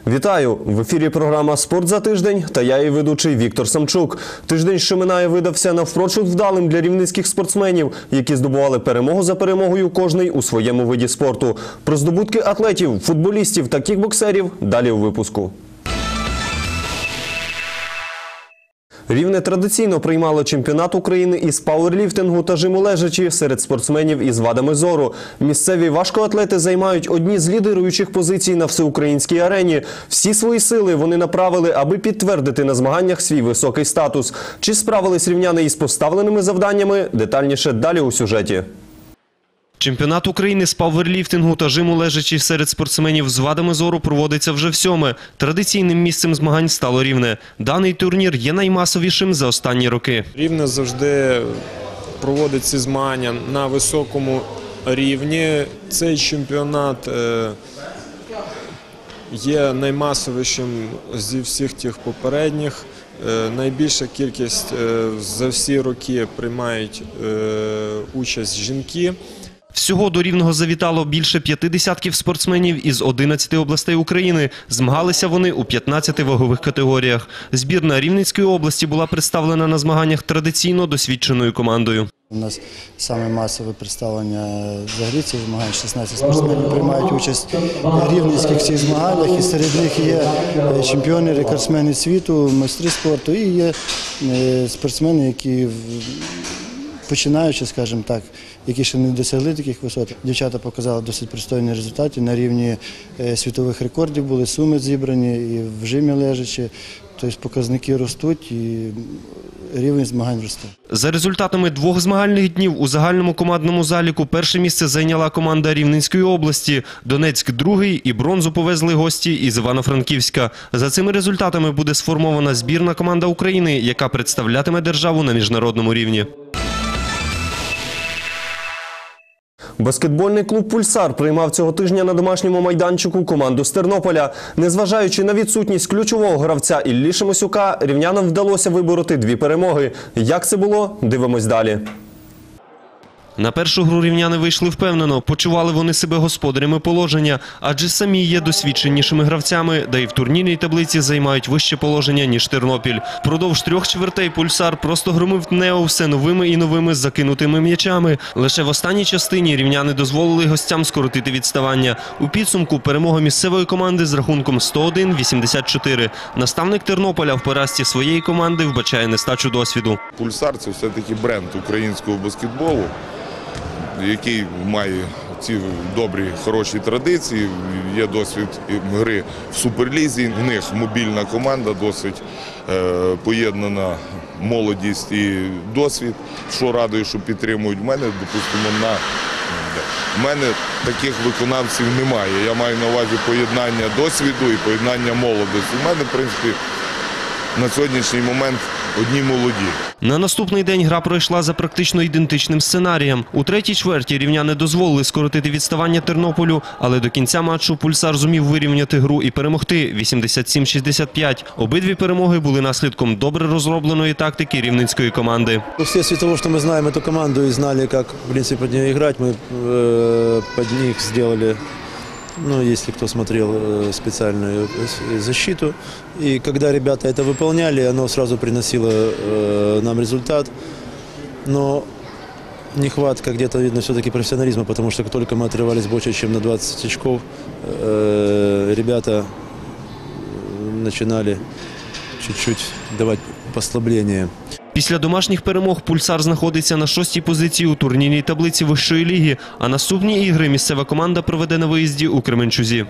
Вітаю! В ефірі програма «Спорт за тиждень» та я її ведучий Віктор Самчук. Тиждень, що минає, видався навпрочуд вдалим для рівненських спортсменів, які здобували перемогу за перемогою кожний у своєму виді спорту. Про здобутки атлетів, футболістів та кікбоксерів далі у випуску. Рівне традиційно приймало чемпіонат України із пауерліфтингу та жиму лежачі серед спортсменів із вадами зору. Місцеві важкоатлети займають одні з лідируючих позицій на всеукраїнській арені. Всі свої сили вони направили, аби підтвердити на змаганнях свій високий статус. Чи справились рівняни із поставленими завданнями? Детальніше далі у сюжеті. Чемпіонат України з пауерліфтингу та жиму лежачі серед спортсменів з вадами зору проводиться вже всьоме. Традиційним місцем змагань стало Рівне. Даний турнір є наймасовішим за останні роки. Рівне завжди проводить ці змагання на високому рівні. Цей чемпіонат є наймасовішим зі всіх тих попередніх. Найбільша кількість за всі роки приймають участь жінки. Всього до Рівного завітало більше 50 спортсменів із 11 областей України. Змагалися вони у 15 вагових категоріях. Збірна Рівненської області була представлена на змаганнях традиційно досвідченою командою. У нас саме масове представлення взагалі цих змагань. 16 спортсменів приймають участь в рівненських цих змаганнях. І серед них є чемпіони, рекордсмени світу, майстри спорту. І є спортсмени, які починаючи, скажімо так, які ще не досягли таких висот. Дівчата показали досить пристойні результати. На рівні світових рекордів були суми зібрані і в жимі лежачі. Тобто показники ростуть і рівень змагань росте. За результатами двох змагальних днів у загальному командному заліку перше місце зайняла команда Рівненської області. Донецьк – другий і бронзу повезли гості із Івано-Франківська. За цими результатами буде сформована збірна команда України, яка представлятиме державу на міжнародному рівні. Баскетбольний клуб «Пульсар» приймав цього тижня на домашньому майданчику команду з Тернополя. Незважаючи на відсутність ключового гравця Іллі Шемосюка, рівнянам вдалося вибороти 2 перемоги. Як це було? Дивимось далі. На першу гру рівняни вийшли впевнено. Почували вони себе господарями положення, адже самі є досвідченішими гравцями, да й в турнірній таблиці займають вище положення, ніж Тернопіль. Впродовж 3 чвертей «Пульсар» просто громив ТНЕО все новими і новими закинутими м'ячами. Лише в останній частині рівняни дозволили гостям скоротити відставання. У підсумку перемога місцевої команди з рахунком 101-84. Наставник Тернополя в поразці своєї команди вбачає нестачу досвіду. «Пульсар» – це все-таки бренд українського баскетболу, який має ці добрі, хороші традиції, є досвід гри в Суперлізі. В них мобільна команда, досить поєднана молодість і досвід, що радує, що підтримують мене. Допустимо, в мене таких виконавців немає. Я маю на увазі поєднання досвіду і поєднання молодості. У мене, в принципі, на сьогоднішній момент одні молоді. На наступний день гра пройшла за практично ідентичним сценарієм. У третій чверті рівняни дозволили скоротити відставання Тернополю, але до кінця матчу «Пульсар» зумів вирівняти гру і перемогти 87-65. Обидві перемоги були наслідком добре розробленої тактики рівненської команди. Вследствие того, что мы знаем эту команду и знали, как, в принципе, под нее играть, мы под них сделали, если кто смотрел, специальную защиту. И когда ребята это выполняли, оно сразу приносило нам результат. Но нехватка где-то, видно, все-таки профессионализма, потому что как только мы отрывались больше, чем на 20 очков, ребята начинали чуть-чуть давать послабление. Після домашніх перемог «Пульсар» знаходиться на 6-й позиції у турнірній таблиці вищої ліги, а наступні ігри місцева команда проведе на виїзді у Кременчузі.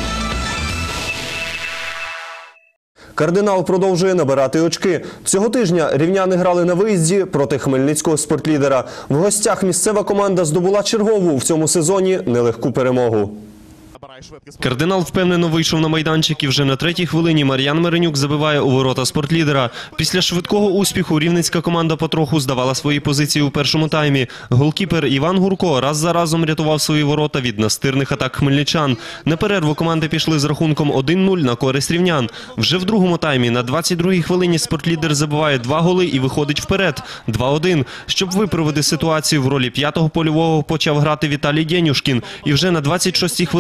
Кардинал продовжує набирати очки. Цього тижня рівняни грали на виїзді проти хмельницького спортлідера. В гостях місцева команда здобула чергову в цьому сезоні нелегку перемогу. Кардинал впевнено вийшов на майданчик і вже на 3-й хвилині Мар'ян Меренюк забиває у ворота спортлідера. Після швидкого успіху рівненська команда потроху здавала свої позиції у першому таймі. Голкіпер Іван Гурко раз за разом рятував свої ворота від настирних атак хмельничан. На перерву команди пішли з рахунком 1-0 на користь рівнян. Вже в другому таймі на 22-й хвилині спортлідер забиває 2 голи і виходить вперед – 2-1. Щоб виправити ситуацію, в ролі 5-го польового почав грати Віталій Денюшкін. І вже на 26-й хвилині Сергій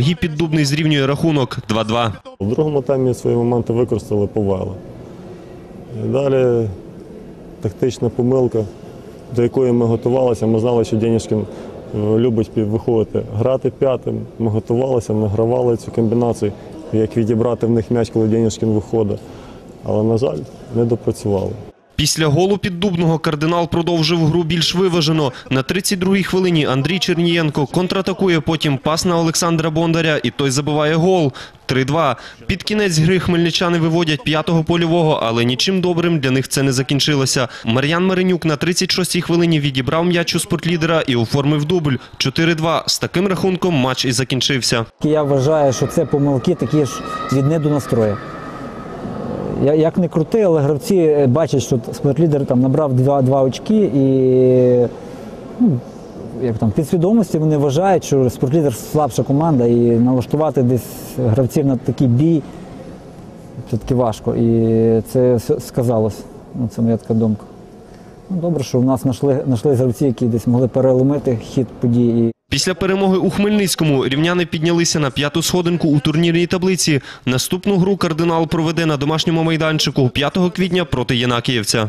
Сергій Піддубний зрівнює рахунок 2-2. В другому таймі свої моменти використали, повели. І далі тактична помилка, до якої ми готувалися. Ми знали, що Денішкін любить виходити, грати п'ятим. Ми готувалися, награвали цю комбінацію, як відібрати в них м'яч, коли Денішкін виходить. Але, на жаль, не допрацювали. Після голу Піддубного кардинал продовжив гру більш виважено. На 32-й хвилині Андрій Чернієнко контратакує, потім пас на Олександра Бондаря, і той забиває гол. 3-2. Під кінець гри хмельничани виводять п'ятого польового, але нічим добрим для них це не закінчилося. Мар'ян Маринюк на 36-й хвилині відібрав м'яч у спортлідера і оформив дубль. 4-2. З таким рахунком матч і закінчився. Я вважаю, що це помилки такі ж від недонастрою. Як не крути, але гравці бачать, що спортлідер там набрав 2 очки і підсвідомості вони вважають, що спортлідер слабша команда і налаштувати десь гравців на такий бій все-таки важко. І це сказалось. Це моя така думка. Добре, що в нас знайшли гравці, які десь могли переломити хід подій. Після перемоги у Хмельницькому рівняни піднялися на 5-ту сходинку у турнірній таблиці. Наступну гру кардинал проведе на домашньому майданчику 5 квітня проти Єнакіївця.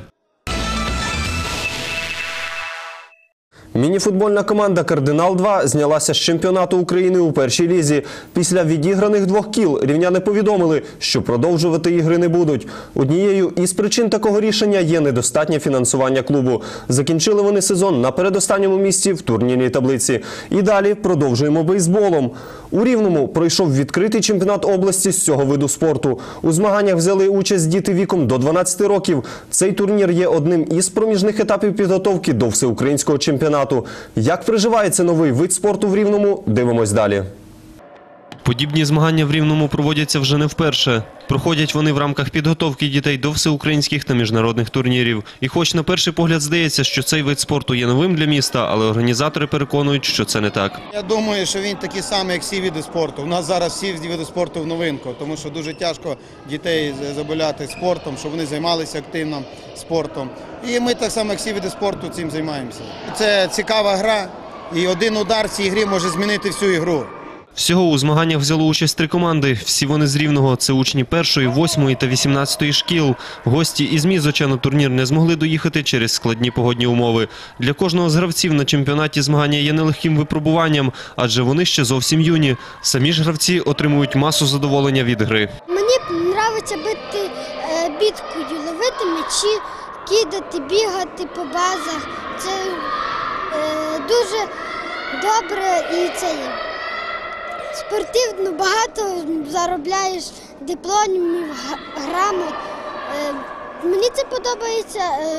Мініфутбольна команда «Кардинал-2» знялася з чемпіонату України у першій лізі. Після відіграних 2 кіл рівняни повідомили, що продовжувати ігри не будуть. Однією із причин такого рішення є недостатнє фінансування клубу. Закінчили вони сезон на передостанньому місці в турнірній таблиці. І далі продовжуємо бейсболом. У Рівному пройшов відкритий чемпіонат області з цього виду спорту. У змаганнях взяли участь діти віком до 12 років. Цей турнір є одним із проміжних етапів підготовки до всеукраїнського чемпіонату. Як приживається новий вид спорту в Рівному, дивимось далі. Подібні змагання в Рівному проводяться вже не вперше. Проходять вони в рамках підготовки дітей до всеукраїнських та міжнародних турнірів. І хоч на перший погляд здається, що цей вид спорту є новим для міста, але організатори переконують, що це не так. Я думаю, що він такий самий, як всі види спорту. У нас зараз всі види спорту в новинку, тому що дуже тяжко дітей забавляти спортом, щоб вони займалися активно спортом. І ми так само, як всі види спорту, цим займаємося. Це цікава гра, і один удар в цій грі може змінити всю ігру. Всього у змаганнях взяло участь 3 команди. Всі вони з Рівного. Це учні 1-ї, 8-ї та 18-ї шкіл. Гості із Мізоча на турнір не змогли доїхати через складні погодні умови. Для кожного з гравців на чемпіонаті змагання є нелегким випробуванням, адже вони ще зовсім юні. Самі ж гравці отримують масу задоволення від гри. Мені подобається бити біткою, ловити м'ячі, кидати, бігати по базах. Це дуже добре і це є. Спортивно багато заробляєш дипломів, грамот. Мені це подобається.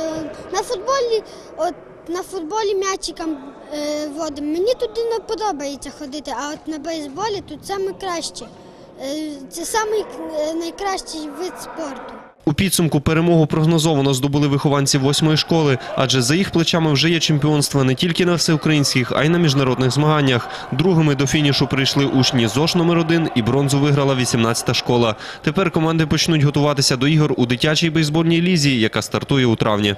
На футболі м'ячиком водимо. Мені туди не подобається ходити, а от на бейсболі тут саме краще. Це найкращий вид спорту. У підсумку перемогу прогнозовано здобули вихованці 8-ї школи, адже за їх плечами вже є чемпіонства не тільки на всеукраїнських, а й на міжнародних змаганнях. Другими до фінішу прийшли учні ЗОШ номер 1 і бронзу виграла 18-та школа. Тепер команди почнуть готуватися до ігор у дитячій бейсбольній лізі, яка стартує у травні.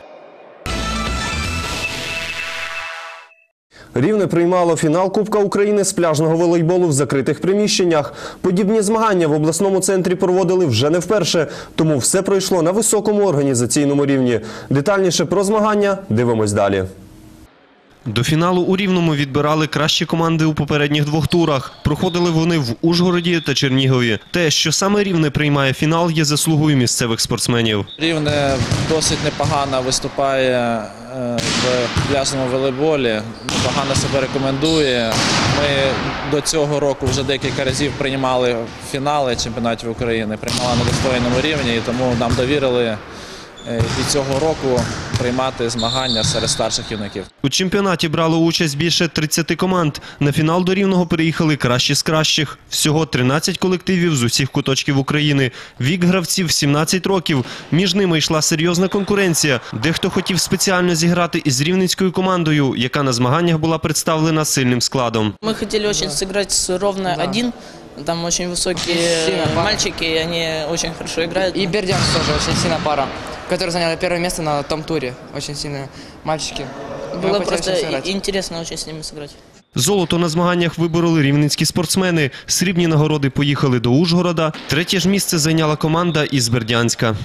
Рівне приймало фінал Кубка України з пляжного волейболу в закритих приміщеннях. Подібні змагання в обласному центрі проводили вже не вперше, тому все пройшло на високому організаційному рівні. Детальніше про змагання дивимось далі. До фіналу у Рівному відбирали кращі команди у попередніх 2 турах. Проходили вони в Ужгороді та Чернігові. Те, що саме Рівне приймає фінал, є заслугою місцевих спортсменів. Рівне досить непогано виступає в пляжному волейболі, непогано себе рекомендує. Ми до цього року вже декілька разів приймали фінали чемпіонатів України, приймали на достойному рівні, і тому нам довірили і цього року приймати змагання серед старших юнаків. У чемпіонаті брало участь більше 30 команд. На фінал до Рівного приїхали кращі з кращих. Всього 13 колективів з усіх куточків України. Вік гравців 17 років. Між ними йшла серйозна конкуренція. Дехто хотів спеціально зіграти із рівненською командою, яка на змаганнях була представлена сильним складом. Ми хотіли дуже зіграти з Ровно 1. Там очень высокие мальчики, и они очень хорошо играют. И Бердянск тоже очень сильная пара, которая заняла 1 место на том туре. Очень сильные мальчики. Было просто интересно очень с ними сыграть. Золото на змаганнях вибороли рівненські спортсмени. Срібні нагороди поїхали до Ужгорода. Третє ж місце зайняла команда із Бердянська.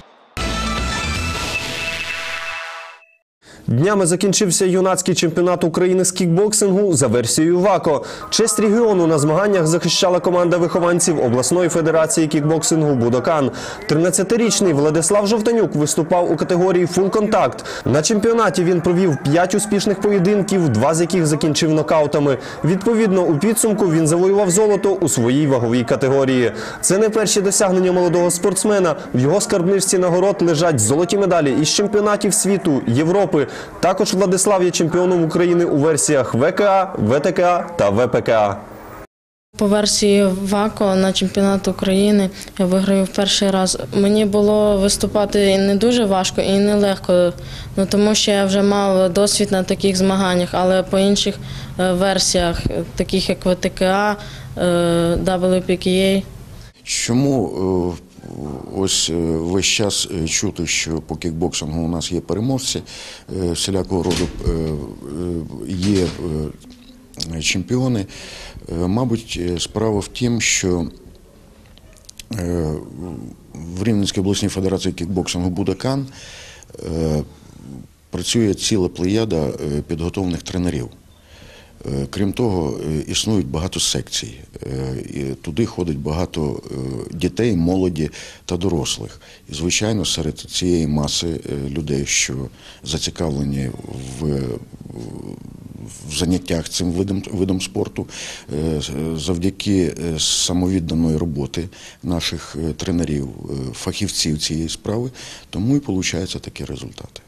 Днями закінчився юнацький чемпіонат України з кікбоксингу за версією ВАКО. Честь регіону на змаганнях захищала команда вихованців обласної федерації кікбоксингу «Будокан». 13-річний Владислав Жовтанюк виступав у категорії «Фулл-контакт». На чемпіонаті він провів 5 успішних поєдинків, 2 з яких закінчив нокаутами. Відповідно, у підсумку він завоював золото у своїй ваговій категорії. Це не перші досягнення молодого спортсмена. В його скарбничці нагород лежать золоті медалі із чемпіонатів світу, Європи. Також Владислав є чемпіоном України у версіях ВКА, ВТКА та ВПКА. По версії ВАКО на чемпіонат України я виграю в перший раз. Мені було виступати не дуже важко і не легко, тому що я вже мав досвід на таких змаганнях, але по інших версіях, таких як ВТКА, WPKA. Чому ось весь час чути, що по кікбоксингу у нас є переможці, всілякого роду є чемпіони? Мабуть, справа в тім, що в Рівненській обласній федерації кікбоксингу «Будокан» працює ціла плеяда підготовлених тренерів. Крім того, існують багато секцій. Туди ходить багато дітей, молоді та дорослих. І, звичайно, серед цієї маси людей, що зацікавлені в заняттях цим видом спорту, завдяки самовідданої роботи наших тренерів, фахівців цієї справи, тому і виходять такі результати.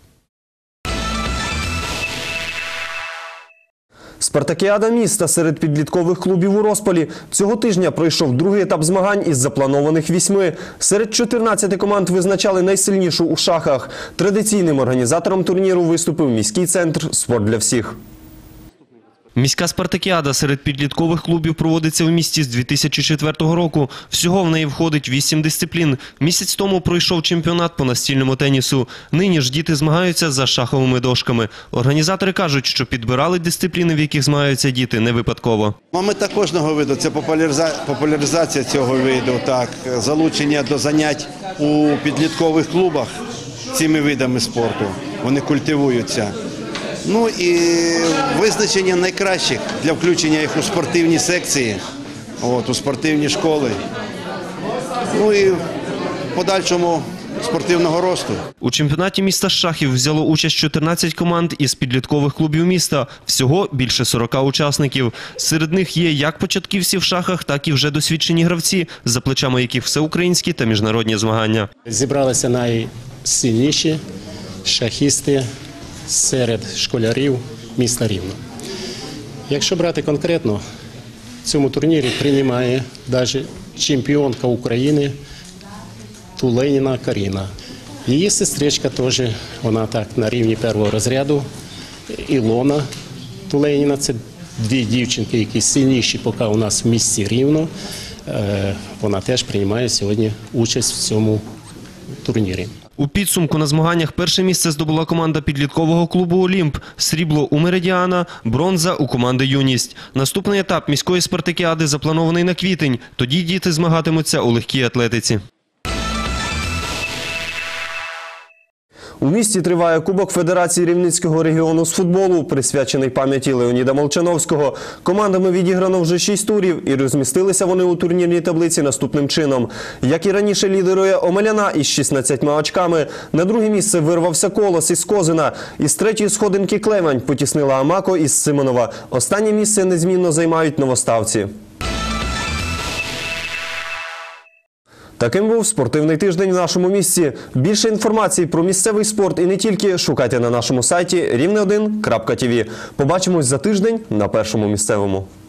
Спартакіада міста серед підліткових клубів у розпалі. Цього тижня пройшов другий етап змагань із запланованих 8. Серед 14 команд визначали найсильнішу у шахах. Традиційним організатором турніру виступив міський центр «Спорт для всіх». Міська спартакіада серед підліткових клубів проводиться в місті з 2004 року. Всього в неї входить 8 дисциплін. Місяць тому пройшов чемпіонат по настільному тенісу. Нині ж діти змагаються за шаховими дошками. Організатори кажуть, що підбирали дисципліни, в яких змагаються діти, не випадково. Мета кожного виду – це популяризація цього виду, залучення до занять у підліткових клубах цими видами спорту. Вони культивуються. Ну і визначення найкращих для включення їх у спортивні секції, у спортивні школи, ну і в подальшому спортивного росту. У чемпіонаті міста з шахів взяло участь 14 команд із підліткових клубів міста. Всього більше 40 учасників. Серед них є як початківці в шахах, так і вже досвідчені гравці, за плечами яких всеукраїнські та міжнародні змагання. Зібралися найсильніші шахісти серед школярів міста Рівно. Якщо брати конкретно, в цьому турнірі приймає навіть чемпіонка України Туленіна Каріна. Її сестричка теж, вона так на рівні першого розряду. Ілона Туленіна, це 2 дівчинки, які сильніші поки у нас в місті Рівно. Вона теж приймає сьогодні участь в цьому турнірі. У підсумку на змаганнях перше місце здобула команда підліткового клубу «Олімп», срібло у «Меридіана», бронза у команди «Юність». Наступний етап міської спартакіади запланований на квітень. Тоді діти змагатимуться у легкій атлетиці. У місті триває Кубок Федерації Рівненського регіону з футболу, присвячений пам'яті Леоніда Молчановського. Командами відіграно вже 6 турів і розмістилися вони у турнірній таблиці наступним чином. Як і раніше лідирує Омеляна із 16 очками. На друге місце вирвався Колос із Козина. Із третьої сходинки Клевань потіснила Амако із Симонова. Останнє місце незмінно займають новоставці. Таким був спортивний тиждень в нашому місті. Більше інформації про місцевий спорт і не тільки шукайте на нашому сайті rivne1.tv. Побачимось за тиждень на першому місцевому.